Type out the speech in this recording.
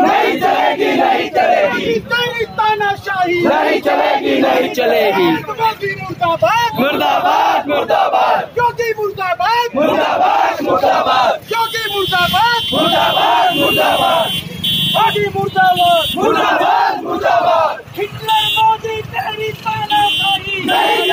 नहीं चलेगी, नहीं चलेगी, तेरी तानाशाही नहीं चलेगी, नहीं चलेगी। योगी मुर्दाबाद, मुर्दाबाद, मुर्दाबाद, योगी मुर्दाबाद, मुर्दाबाद, मुर्दाबाद, योगी मुर्दाबाद, मुर्दाबाद, मुर्दाबाद, योगी मुर्दाबाद, मुर्दाबाद, मुर्दाबाद। हिटलर मोदी तेरी तानाशाही नहीं